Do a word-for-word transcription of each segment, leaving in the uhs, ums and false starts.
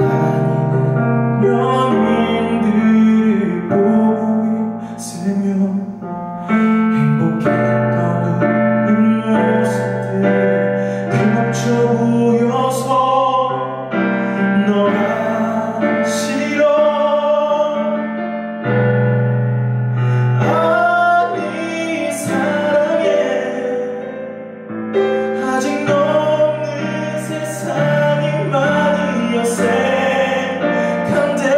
다니는 연인들을 보고 있으며 행복했던 웃는 모습들 그럭저 보여서 너가 싫어. 아니 사랑해 아직 없는 세상이 많이 어색한데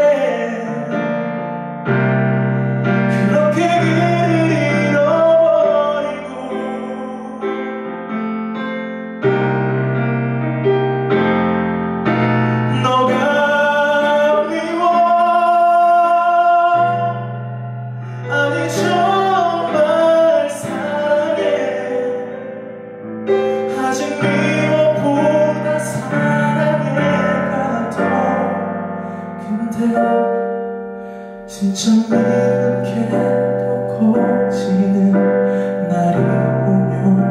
그렇게 그를 잃어버리고 너가 미워. 아니 정말 사랑해 아직 미워보다 사랑해가 더 근데 진짜 미운 게 더 커지는 날이 오면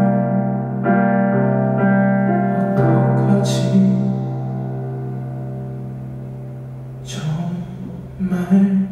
어떡하지. 정말